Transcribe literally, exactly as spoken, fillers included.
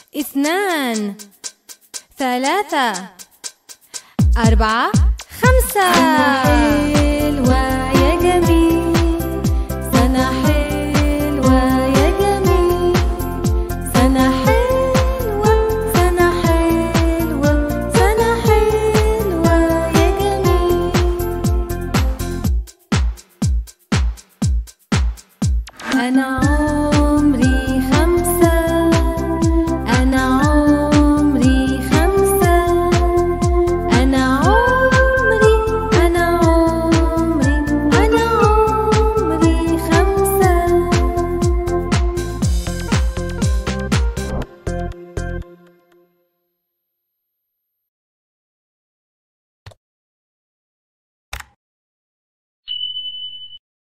اثنان، ثلاثة، أربعة، خمسة. سنة حلوة يا جميل، سنة حلوة يا جميل، سنة حلوة، سنة حلوة، سنة حلوة يا جميل. أنا